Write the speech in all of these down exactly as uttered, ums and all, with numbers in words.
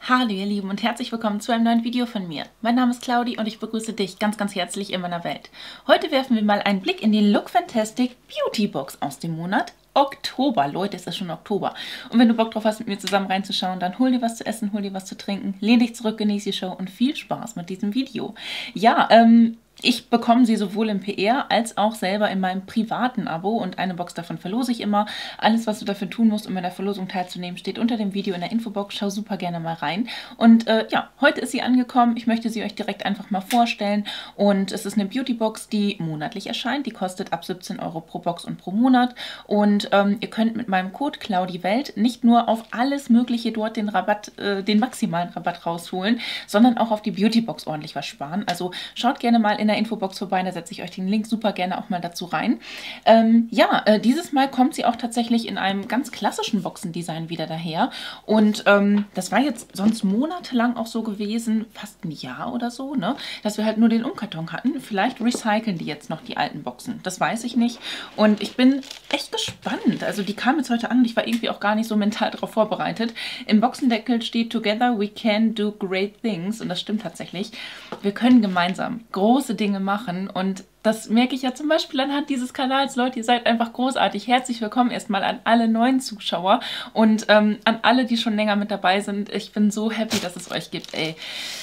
Hallo ihr Lieben und herzlich willkommen zu einem neuen Video von mir. Mein Name ist Claudi und ich begrüße dich ganz ganz herzlich in meiner Welt. Heute werfen wir mal einen Blick in die Look Fantastic Beauty Box aus dem Monat Oktober. Leute, es ist schon Oktober. Und wenn du Bock drauf hast, mit mir zusammen reinzuschauen, dann hol dir was zu essen, hol dir was zu trinken, lehn dich zurück, genieß die Show und viel Spaß mit diesem Video. Ja, ähm... ich bekomme sie sowohl im P R als auch selber in meinem privaten Abo und eine Box davon verlose ich immer. Alles, was du dafür tun musst, um in der Verlosung teilzunehmen, steht unter dem Video in der Infobox. Schau super gerne mal rein. Und äh, ja, heute ist sie angekommen. Ich möchte sie euch direkt einfach mal vorstellen. Und es ist eine Beautybox, die monatlich erscheint. Die kostet ab siebzehn Euro pro Box und pro Monat. Und ähm, ihr könnt mit meinem Code CLAUDIWELT nicht nur auf alles Mögliche dort den Rabatt, äh, den maximalen Rabatt rausholen, sondern auch auf die Beautybox ordentlich was sparen. Also schaut gerne mal in der Infobox vorbei, da setze ich euch den Link super gerne auch mal dazu rein. Ähm, ja, äh, dieses Mal kommt sie auch tatsächlich in einem ganz klassischen Boxendesign wieder daher und ähm, das war jetzt sonst monatelang auch so gewesen, fast ein Jahr oder so, ne, dass wir halt nur den Umkarton hatten. Vielleicht recyceln die jetzt noch die alten Boxen, das weiß ich nicht und ich bin echt gespannt. Also die kam jetzt heute an und ich war irgendwie auch gar nicht so mental darauf vorbereitet. Im Boxendeckel steht "Together we can do great things" und das stimmt tatsächlich. Wir können gemeinsam große Dinge machen und das merke ich ja zum Beispiel anhand dieses Kanals. Leute, ihr seid einfach großartig. Herzlich willkommen erstmal an alle neuen Zuschauer und ähm, an alle, die schon länger mit dabei sind. Ich bin so happy, dass es euch gibt, ey.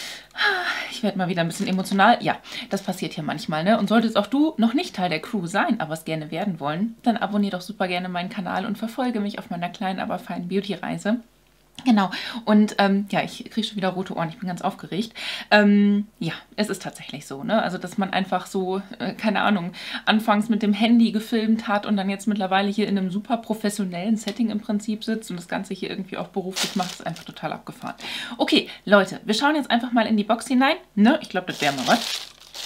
Ich werde mal wieder ein bisschen emotional. Ja, das passiert hier manchmal, ne? Und solltest auch du noch nicht Teil der Crew sein, aber es gerne werden wollen, dann abonniere doch super gerne meinen Kanal und verfolge mich auf meiner kleinen, aber feinen Beauty-Reise. Genau, und ähm, ja, ich kriege schon wieder rote Ohren, ich bin ganz aufgeregt. Ähm, ja, es ist tatsächlich so, ne? Also, dass man einfach so, äh, keine Ahnung, anfangs mit dem Handy gefilmt hat und dann jetzt mittlerweile hier in einem super professionellen Setting im Prinzip sitzt und das Ganze hier irgendwie auch beruflich macht, ist einfach total abgefahren. Okay, Leute, wir schauen jetzt einfach mal in die Box hinein, ne? Ich glaube, das wäre mal was.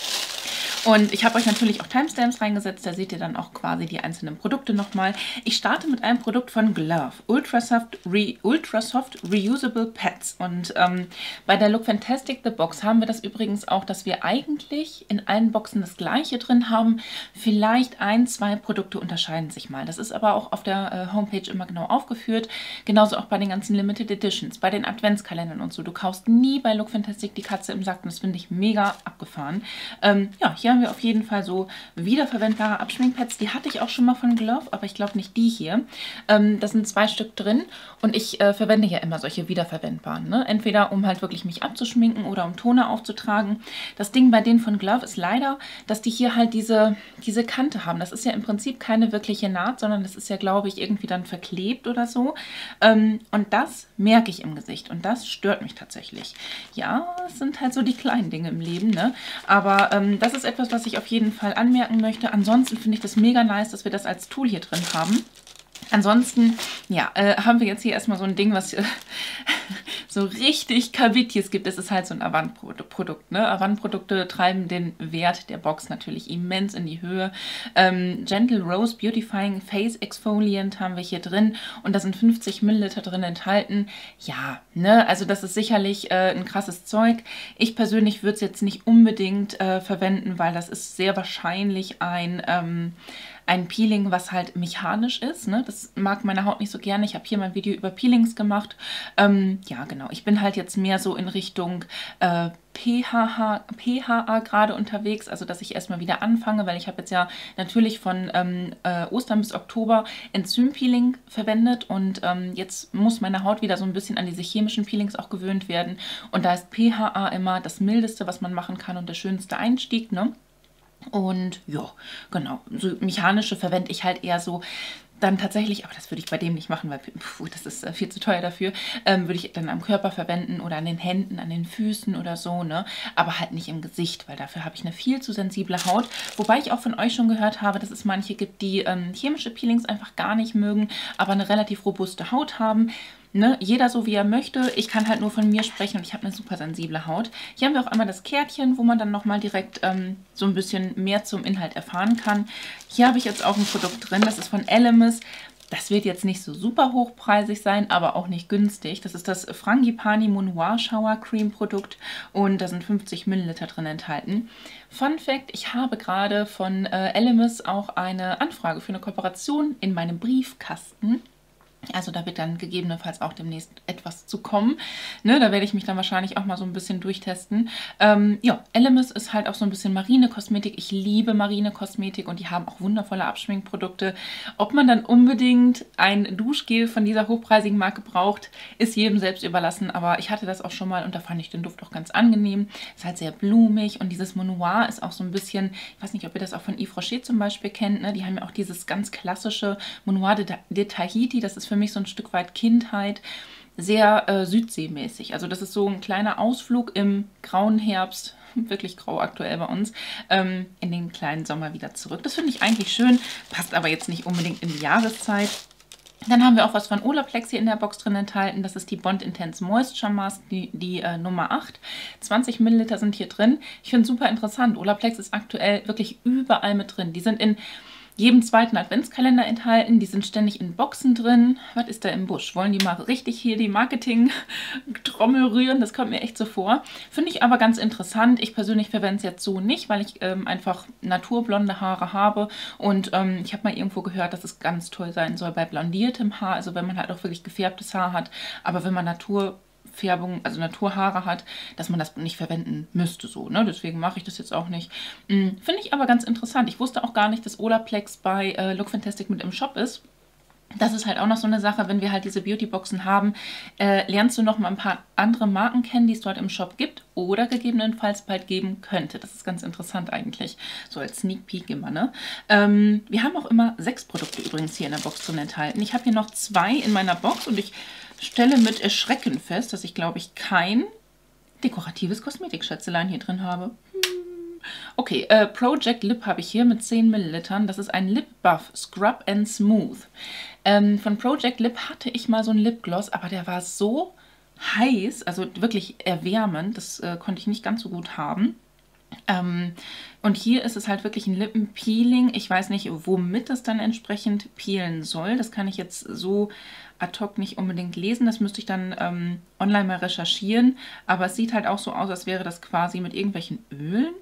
Und ich habe euch natürlich auch Timestamps reingesetzt, da seht ihr dann auch quasi die einzelnen Produkte nochmal. Ich starte mit einem Produkt von Glove, Ultrasoft, Re, Ultrasoft Reusable Pads. Und ähm, bei der Look Fantastic The Box haben wir das übrigens auch, dass wir eigentlich in allen Boxen das gleiche drin haben. Vielleicht ein, zwei Produkte unterscheiden sich mal. Das ist aber auch auf der äh, Homepage immer genau aufgeführt. Genauso auch bei den ganzen Limited Editions, bei den Adventskalendern und so. Du kaufst nie bei Look Fantastic die Katze im Sack und das finde ich mega abgefahren. Ähm, ja, hier haben wir auf jeden Fall so wiederverwendbare Abschminkpads. Die hatte ich auch schon mal von Glove, aber ich glaube nicht die hier. Ähm, da sind zwei Stück drin und ich äh, verwende ja immer solche wiederverwendbaren. Ne? Entweder um halt wirklich mich abzuschminken oder um Toner aufzutragen. Das Ding bei denen von Glove ist leider, dass die hier halt diese, diese Kante haben. Das ist ja im Prinzip keine wirkliche Naht, sondern das ist ja, glaube ich, irgendwie dann verklebt oder so. Ähm, und das merke ich im Gesicht und das stört mich tatsächlich. Ja, es sind halt so die kleinen Dinge im Leben, ne? Aber ähm, das ist etwas, was ich auf jeden Fall anmerken möchte. Ansonsten finde ich das mega nice, dass wir das als Tool hier drin haben. Ansonsten, ja, äh, haben wir jetzt hier erstmal so ein Ding, was äh, so richtig Kabitjes gibt. Es ist halt so ein Avant-Produkt, ne? Avant-Produkte treiben den Wert der Box natürlich immens in die Höhe. Ähm, Gentle Rose Beautifying Face Exfoliant haben wir hier drin und da sind fünfzig Milliliter drin enthalten. Ja, ne, also das ist sicherlich äh, ein krasses Zeug. Ich persönlich würde es jetzt nicht unbedingt äh, verwenden, weil das ist sehr wahrscheinlich ein... Ähm, ein Peeling, was halt mechanisch ist. Ne? Das mag meine Haut nicht so gerne. Ich habe hier mein Video über Peelings gemacht. Ähm, ja, genau. Ich bin halt jetzt mehr so in Richtung äh, P H H, P H A gerade unterwegs, also dass ich erstmal wieder anfange, weil ich habe jetzt ja natürlich von ähm, äh, Ostern bis Oktober Enzympeeling verwendet und ähm, jetzt muss meine Haut wieder so ein bisschen an diese chemischen Peelings auch gewöhnt werden und da ist P H A immer das Mildeste, was man machen kann und der schönste Einstieg, ne? Und ja, genau, so mechanische verwende ich halt eher so dann tatsächlich, aber das würde ich bei dem nicht machen, weil pf, das ist äh, viel zu teuer dafür, ähm, würde ich dann am Körper verwenden oder an den Händen, an den Füßen oder so, ne? Aber halt nicht im Gesicht, weil dafür habe ich eine viel zu sensible Haut. Wobei ich auch von euch schon gehört habe, dass es manche gibt, die ähm, chemische Peelings einfach gar nicht mögen, aber eine relativ robuste Haut haben. Ne, jeder so wie er möchte. Ich kann halt nur von mir sprechen und ich habe eine super sensible Haut. Hier haben wir auch einmal das Kärtchen, wo man dann nochmal direkt ähm, so ein bisschen mehr zum Inhalt erfahren kann. Hier habe ich jetzt auch ein Produkt drin, das ist von Elemis. Das wird jetzt nicht so super hochpreisig sein, aber auch nicht günstig. Das ist das Frangipani Monoir Shower Cream Produkt und da sind fünfzig Milliliter drin enthalten. Fun Fact, ich habe gerade von äh, Elemis auch eine Anfrage für eine Kooperation in meinem Briefkasten. Also da wird dann gegebenenfalls auch demnächst etwas zu kommen. Ne, da werde ich mich dann wahrscheinlich auch mal so ein bisschen durchtesten. Ähm, ja, Elemis ist halt auch so ein bisschen Marine-Kosmetik. Ich liebe Marine-Kosmetik und die haben auch wundervolle Abschminkprodukte. Ob man dann unbedingt ein Duschgel von dieser hochpreisigen Marke braucht, ist jedem selbst überlassen. Aber ich hatte das auch schon mal und da fand ich den Duft auch ganz angenehm. Ist halt sehr blumig und dieses Monoir ist auch so ein bisschen, ich weiß nicht, ob ihr das auch von Yves Rocher zum Beispiel kennt, ne? Die haben ja auch dieses ganz klassische Monoir de, de Tahiti. Das ist für mich so ein Stück weit Kindheit, sehr äh, südseemäßig. Also das ist so ein kleiner Ausflug im grauen Herbst, wirklich grau aktuell bei uns, ähm, in den kleinen Sommer wieder zurück. Das finde ich eigentlich schön, passt aber jetzt nicht unbedingt in die Jahreszeit. Dann haben wir auch was von Olaplex hier in der Box drin enthalten. Das ist die Bond Intense Moisture Mask, die, die äh, Nummer acht. zwanzig Milliliter sind hier drin. Ich finde es super interessant. Olaplex ist aktuell wirklich überall mit drin. Die sind in jedem zweiten Adventskalender enthalten. Die sind ständig in Boxen drin. Was ist da im Busch? Wollen die mal richtig hier die Marketing-Trommel rühren? Das kommt mir echt so vor. Finde ich aber ganz interessant. Ich persönlich verwende es jetzt so nicht, weil ich ähm, einfach naturblonde Haare habe. Und ähm, ich habe mal irgendwo gehört, dass es ganz toll sein soll bei blondiertem Haar. Also wenn man halt auch wirklich gefärbtes Haar hat. Aber wenn man Natur Färbung, also Naturhaare hat, dass man das nicht verwenden müsste so, ne? Deswegen mache ich das jetzt auch nicht. Hm, finde ich aber ganz interessant. Ich wusste auch gar nicht, dass Olaplex bei äh, Look Fantastic mit im Shop ist. Das ist halt auch noch so eine Sache, wenn wir halt diese Beautyboxen haben, äh, lernst du noch mal ein paar andere Marken kennen, die es dort im Shop gibt oder gegebenenfalls bald geben könnte. Das ist ganz interessant eigentlich, so als Sneak Peek immer, ne? Ähm, wir haben auch immer sechs Produkte übrigens hier in der Box drin enthalten. Ich habe hier noch zwei in meiner Box und ich stelle mit Erschrecken fest, dass ich, glaube ich, kein dekoratives Kosmetikschätzelein hier drin habe. Okay, äh, Project Lip habe ich hier mit zehn Millilitern. Das ist ein Lip Buff Scrub and Smooth. Ähm, von Project Lip hatte ich mal so einen Lipgloss, aber der war so heiß, also wirklich erwärmend. Das äh, konnte ich nicht ganz so gut haben. Ähm, und hier ist es halt wirklich ein Lippenpeeling. Ich weiß nicht, womit das dann entsprechend peelen soll. Das kann ich jetzt so ad hoc nicht unbedingt lesen. Das müsste ich dann ähm, online mal recherchieren. Aber es sieht halt auch so aus, als wäre das quasi mit irgendwelchen Ölen.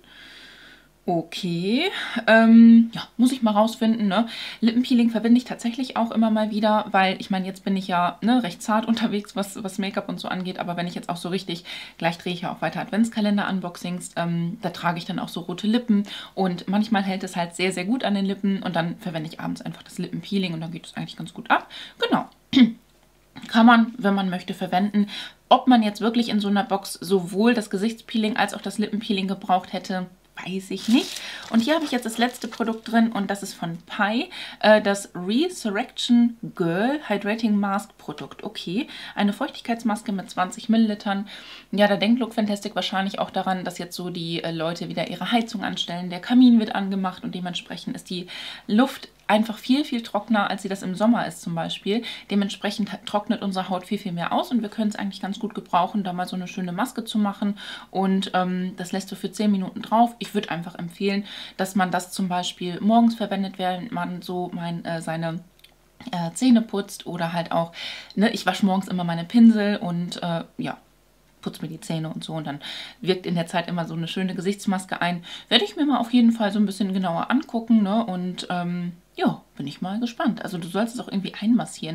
Okay, ähm, ja, muss ich mal rausfinden, ne? Lippenpeeling verwende ich tatsächlich auch immer mal wieder, weil ich meine, jetzt bin ich ja ne, recht zart unterwegs, was, was Make-up und so angeht, aber wenn ich jetzt auch so richtig, gleich drehe ich ja auch weiter Adventskalender-Unboxings, ähm, da trage ich dann auch so rote Lippen und manchmal hält es halt sehr, sehr gut an den Lippen und dann verwende ich abends einfach das Lippenpeeling und dann geht es eigentlich ganz gut ab. Genau. Kann man, wenn man möchte, verwenden. Ob man jetzt wirklich in so einer Box sowohl das Gesichtspeeling als auch das Lippenpeeling gebraucht hätte, weiß ich nicht. Und hier habe ich jetzt das letzte Produkt drin und das ist von Pai, äh, das Resurrection Girl Hydrating Mask Produkt. Okay, eine Feuchtigkeitsmaske mit zwanzig Millilitern. Ja, da denkt Look Fantastic wahrscheinlich auch daran, dass jetzt so die äh, Leute wieder ihre Heizung anstellen. Der Kamin wird angemacht und dementsprechend ist die Luft einfach viel, viel trockener, als sie das im Sommer ist zum Beispiel. Dementsprechend trocknet unsere Haut viel, viel mehr aus und wir können es eigentlich ganz gut gebrauchen, da mal so eine schöne Maske zu machen und ähm, das lässt du für zehn Minuten drauf. Ich würde einfach empfehlen, dass man das zum Beispiel morgens verwendet, während man so mein, äh, seine äh, Zähne putzt oder halt auch, ne, ich wasche morgens immer meine Pinsel und äh, ja, putze mir die Zähne und so und dann wirkt in der Zeit immer so eine schöne Gesichtsmaske ein. Werde ich mir mal auf jeden Fall so ein bisschen genauer angucken, ne? Und ähm, ja, bin ich mal gespannt. Also du sollst es auch irgendwie einmassieren.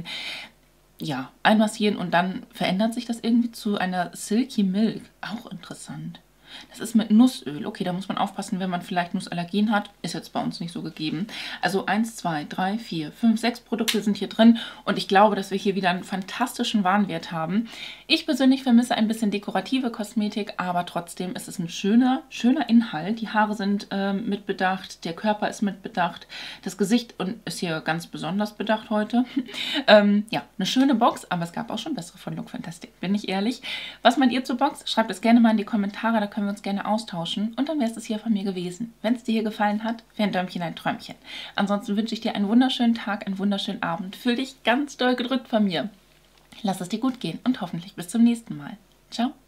Ja, einmassieren und dann verändert sich das irgendwie zu einer Silky Milk. Auch interessant. Das ist mit Nussöl. Okay, da muss man aufpassen, wenn man vielleicht Nussallergien hat. Ist jetzt bei uns nicht so gegeben. Also eins, zwei, drei, vier, fünf, sechs Produkte sind hier drin. Und ich glaube, dass wir hier wieder einen fantastischen Warenwert haben. Ich persönlich vermisse ein bisschen dekorative Kosmetik, aber trotzdem ist es ein schöner, schöner Inhalt. Die Haare sind äh, mitbedacht, der Körper ist mitbedacht, das Gesicht und ist hier ganz besonders bedacht heute. ähm, ja, eine schöne Box, aber es gab auch schon bessere von Look Fantastic, bin ich ehrlich. Was meint ihr zur Box? Schreibt es gerne mal in die Kommentare, da können wir uns gerne austauschen. Und dann wäre es das hier von mir gewesen. Wenn es dir hier gefallen hat, wäre ein Däumchen ein Träumchen. Ansonsten wünsche ich dir einen wunderschönen Tag, einen wunderschönen Abend. Fühl dich ganz doll gedrückt von mir. Lass es dir gut gehen und hoffentlich bis zum nächsten Mal. Ciao.